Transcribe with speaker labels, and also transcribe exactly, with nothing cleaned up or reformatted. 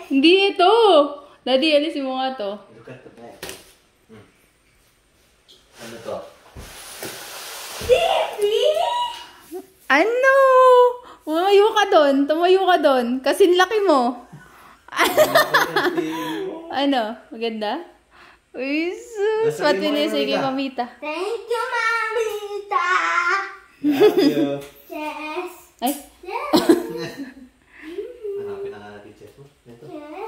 Speaker 1: Hindi ito. Daddy, alisin mo nga to.
Speaker 2: Look at the bag. Hmm. Ano to?
Speaker 1: Ano? Tumayo ka doon. Tumayo ka doon. Kasing laki mo. Ano? Maganda? Uy, sus. What will you say kay Mamita?
Speaker 3: Thank you, Mamita.
Speaker 2: Love you.
Speaker 3: Yes.
Speaker 1: Ay,